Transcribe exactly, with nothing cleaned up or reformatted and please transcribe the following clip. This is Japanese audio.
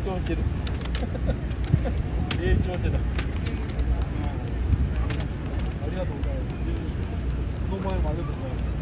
響してる影響してた、うん、ありがとうございます。この前もありがとうございます。